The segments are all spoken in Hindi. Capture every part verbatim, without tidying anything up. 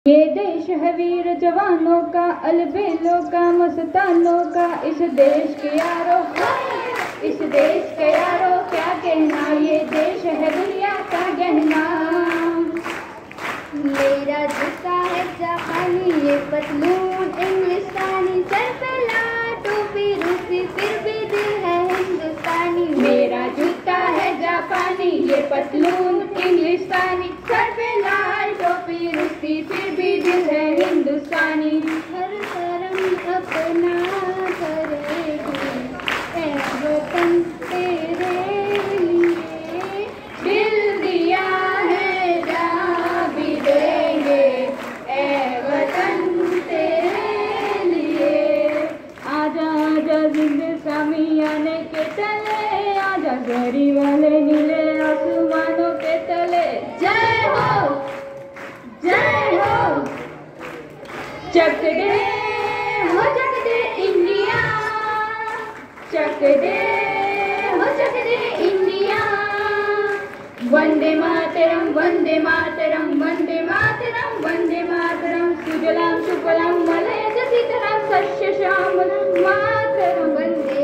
ये देश है वीर जवानों का, अलबेलों का, मस्तानों का। इस देश के यारों, इस देश के यारों क्या कहना, ये देश है दुनिया का गहना। मेरा जूता है जापानी, ये पतलून इंग्लिस्तानी, सर पे लाल टोपी रूसी, फिर भी दिल है हिंदुस्तानी। मेरा जूता है जापानी, ये पतलून इंग्लिस्तानी, सर पे लाल टोपी रूसी, फिर भी दिल है हिंदुस्तानी। हर धर्म अपना करेगी, ऐ वतन तेरे लिए दिल दिया है, जहाँ भी देंगे, ऐ वतन तेरे लिए। आजा आजा जिंदगी सामियाने के तले, आजा गरी वाले नीले आसमानों के तले। जय हो, जय हो। चक दे हो चक दे इंडिया, चक दे हो चक दे इंडिया। वंदे मातरम, वंदे मातरम, वंदे मातरम, वंदे मातरम। सुजलाम सुफलाम मलयज सीतलाम शस्य श्यामलाम मातरम। वंदे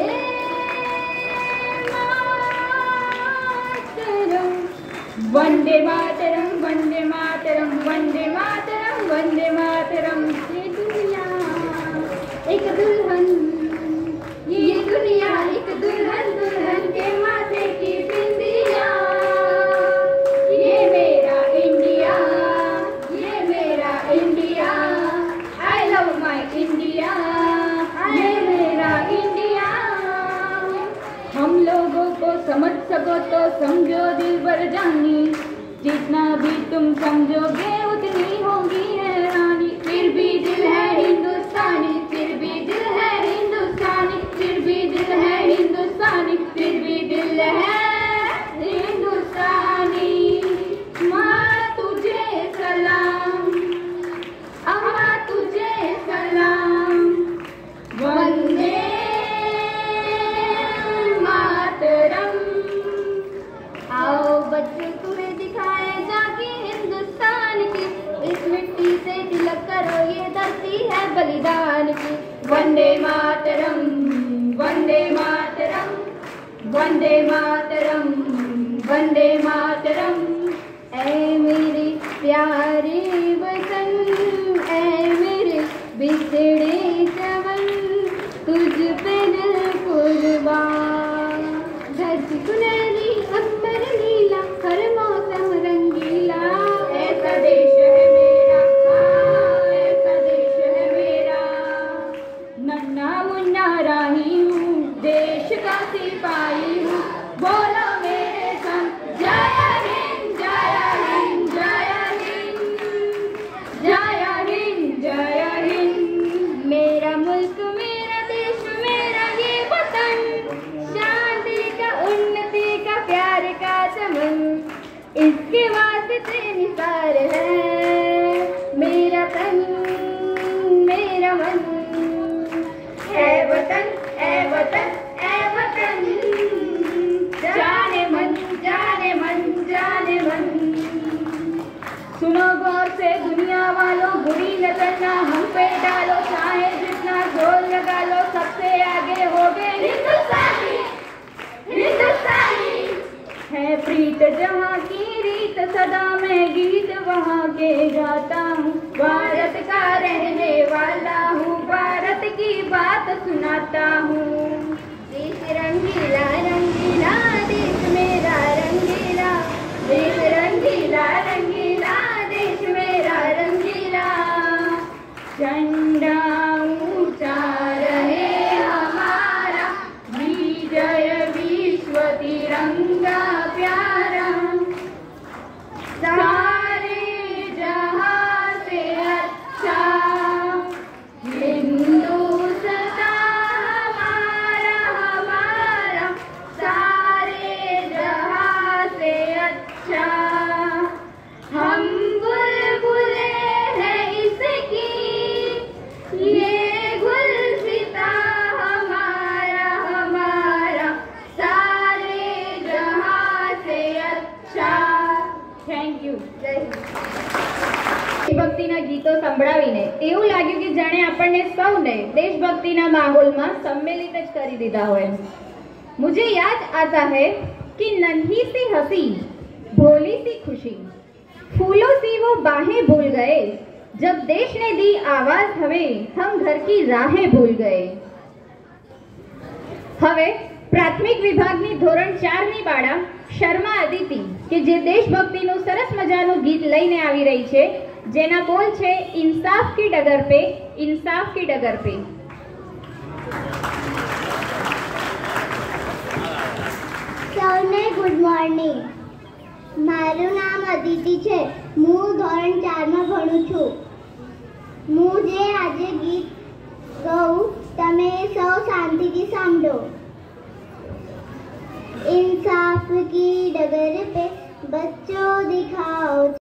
मातरम, वंदे मातरम, वंदे मातरम, वंदे मातरम, वंदे मातरम। ये दुनिया एक दुल्हन, ये दुनिया एक दुल्हन, दुल्हन के माथे की बिंदिया। ये मेरा इंडिया, ये मेरा India. I love my India, ये मेरा इंडिया। हम लोगों को समझ सको तो समझो दिल भर जानी, जितना भी तुम समझोगे उतनी होगी हैरानी। फिर भी दिल है हिंदुस्तानी, फिर भी दिल है हिंदुस्तानी, फिर भी दिल है हिंदुस्तानी, फिर भी दिल है हिंदुस्तानी। माँ तुझे सलाम, अम्मा तुझे सलाम। वंदे मातरम। आओ बच्चे तुम्हें दिखाए जाके हिंदुस्तान की, इस मिट्टी से तिलक करो, ये धरती है बलिदान की। वंदे मातरम, वंदे मातरम, वंदे मातरम, वंदे मातरम। ऐ मेरे प्यारे वतन, ऐ मेरे बिछड़े जवन, तुझ पे दिल कुर्बान। धरती सुनहरी अंबर नीला, हर मौसम रंगीला। ऐसा देश है मेरा, हाँ, ऐसा देश है मेरा। नन्हा मुन्ना राही हूँ, देश का सिपाही हूँ। बोलो मेरे संग, जय हिंद, जय हिंद, जय हिंद, जय हिंद, जय हिंद। मेरा मुल्क मेरा देश मेरा ये वतन, शांति का उन्नति का प्यार का चमन, इसके वास्ते निसार है मेरा तन मेरा मन। ऐ वतन, ऐ वतन, ऐ वतन, जाने मन, जाने मन, जाने मन। सुनो गौर से दुनिया वालों, बुरी नजर ना हम पे डालो, चाहे जितना जोर लगा लो, सबसे आगे हो गए हिंदुस्तानी, हिंदुस्तानी। है प्रीत जहाँ की रीत, सदा मैं गीत वहाँ के गाता हूँ। भारत का रहने वाला हूँ, भारत की बात सुनाता हूँ। देश रंगीला रंगीला, देश मेरा रंगीला, देश रंगीला रंगीला, देश मेरा रंगीला। झंडा ऊंचा रहे हमारा, विजय विश्व तिरंगा प्यारा। सारे जहां से अच्छा हिंदुस्तान દેશભક્તિના ગીતો સંભળાવીને એવું લાગ્યું કે જાણે આપણને સૌને દેશભક્તિના માહોલમાં सम्मिलित જ કરી દીધા હોય। मुझे याद आता है कि नन्ही सी हंसी, भोली सी खुशी, फूलों सी वो बाहें भूल गए, जब देश ने दी आवाज हमें, हम घर की राहें भूल गए। હવે પ્રાથમિક વિભાગની ધોરણ ચાર ની બાળા શર્મા અદિતિ કે જે દેશભક્તિનું સરસ મજાનું ગીત લઈને આવી રહી છે, જેના બોલ છે इंसाफ की डगर पे, इंसाफ की डगर पे। સૌને ગુડ મોર્નિંગ। મારું નામ અદિતિ છે। હું ધોરણ ચારમાં ભણું છું। હું જે આજે ગીત ગાઉં તમે સૌ શાંતિથી સાંભળો। इंसाफ की डगर पे बच्चों दिखाओ